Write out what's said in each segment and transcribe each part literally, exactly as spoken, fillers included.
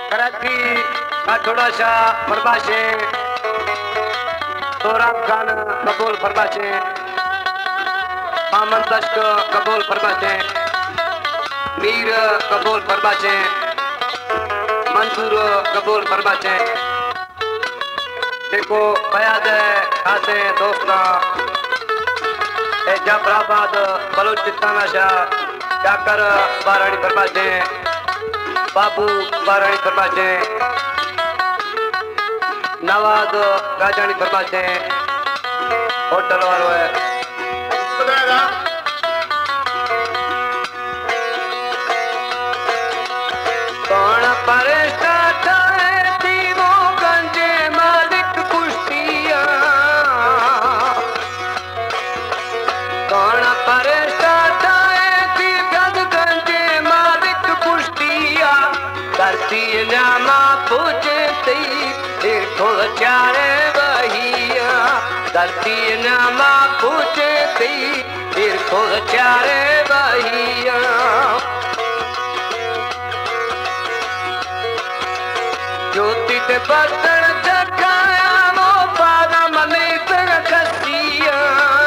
कराची का थोड़ा सा फरमाशे सोराब खान कबूल फरमाशे मामन तश्क कबूल फरमाशे मीर कबूल फरमाशे मंसूर कबूल फरमाशे देखो बयाद खासे दोस्ता जाफराबाद बलूचिस्तान शाह जाकर बारानी फरमाशे बाबू बारानी फरमाशे नवाज राजानी फरमाशे होटल वालों है कौन परेशान नामा पूछते देखो चारे बहिया धरती नामा पूछते देखो चारे बहिया ज्योति ते बर्तन जगाया वो पादा मने तर कसिया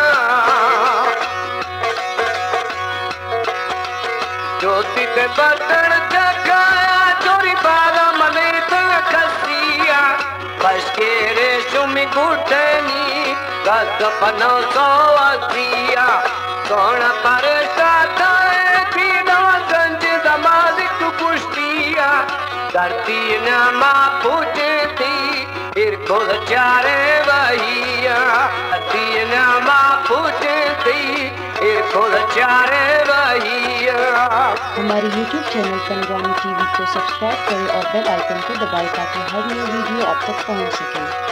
ज्योति ते बर्तन जगाया बसकेरे सुमी गुटनी गद पनो सो असिया कौन पर साथाए पीना गंज दमालिक कुश्तिया धरती नामा पूछती फिर खुद चारे वहिया धरती नामा पूछती फिर खुद चारे वहिया। हमारे यूट्यूब चैनल पनोरामा टीवी को सब्सक्राइब करें और बेल आइकन को दबाएं ताकि हर नई वीडियो आप तक पहुंच सके।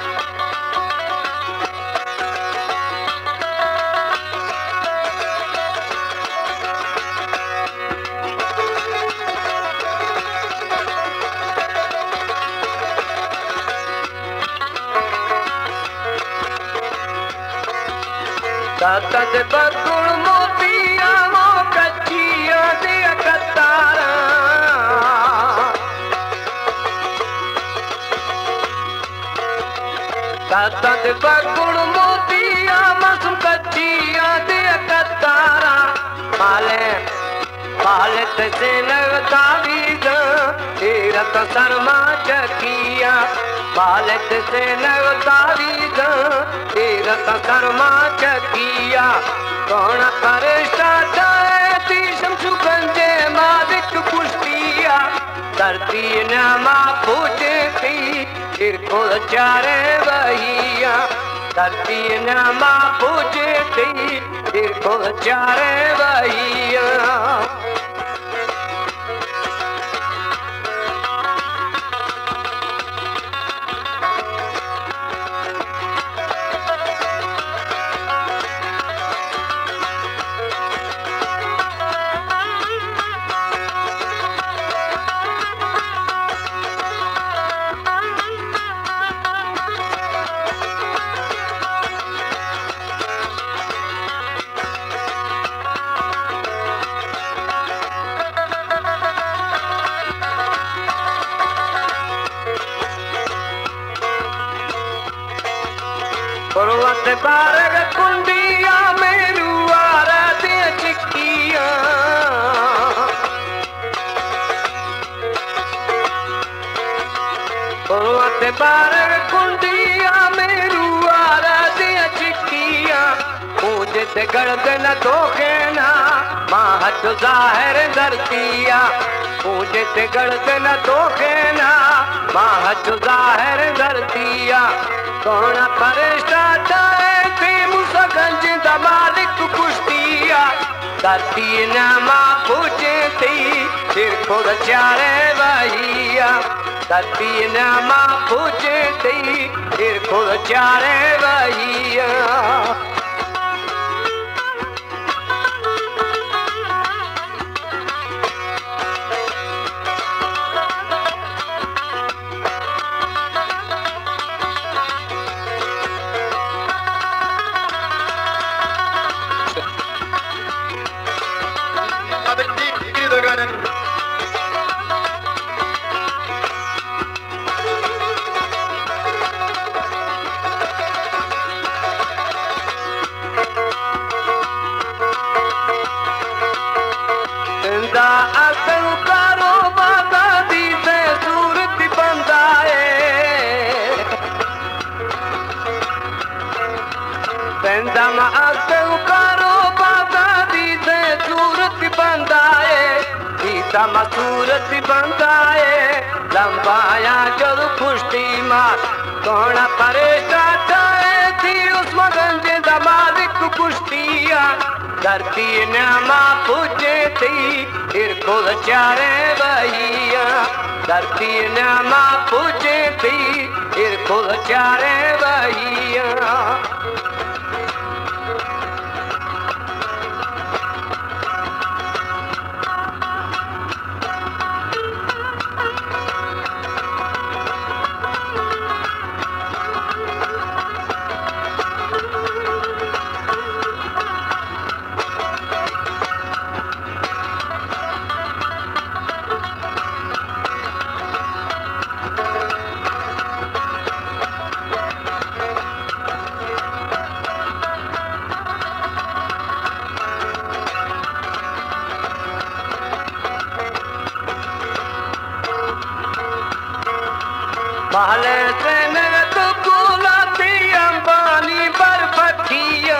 तद बकुल मोतिया वो कच्चिया दे कतारा तद बकुल मोतिया मसुम कच्चिया दे कतारा माले माले से लगता बीज तीरथ शर्मा चकिया माले से लगता बीज तीरथ शर्मा चकिया कौन परेशान शमशु गंजे मालिक कुश्तिया धरती नामा पूछती फिर खुद चारे वहिया धरती नामा पूछती फिर खुद चारे वहिया। पर्वत बारग कुंडिया में रुआरा दे चिक्किया पर्वत बारग कुंडिया में रुआरा दे चिक्किया मुझे ते गड़द न धोखे ना माहत जाहिर धरतिया मुझे ते गड़द न धोखे ना माहत जाहिर धरतिया कौन परेशान थी मुसगंज दमालिक कुश्तिया धरती नामा पूछती फिर खुद चारे वहिया धरती नामा पूछती फिर खुद चारे वहिया। बंदा मसूरत बंदाए लंबाया जब पुष्टि मार कौन परेशान चाहे थी उस मगंज दमालिक कुश्तिया धरती न्यामा पूजे थी फिर खुद चारे भैया धरती न्यामा पूजे थी फिर खुद चारे भैया महले से मेरे तो कुलाती अंबानी बरफटिया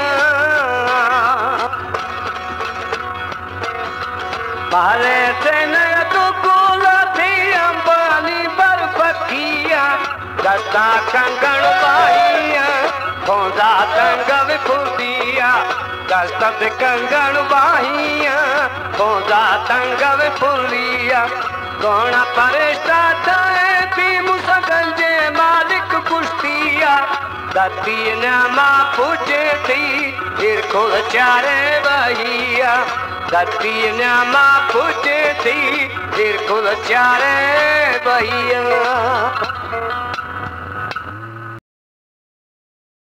महले से मेरे तो कुलाती अंबानी बरफटिया दस्ता कंगन बाहिया खोजा तंग विफुलिया दस्ता कंगन बाहिया खोजा तंग विफुलिया कौन परेशान चाहे थी मुसगंजे मालिक कुश्तिया धरती न्यामा पूजे थी फिर खुद चारे भैया धरती न्यामा पूजे थी फिर खुद चारे भैया।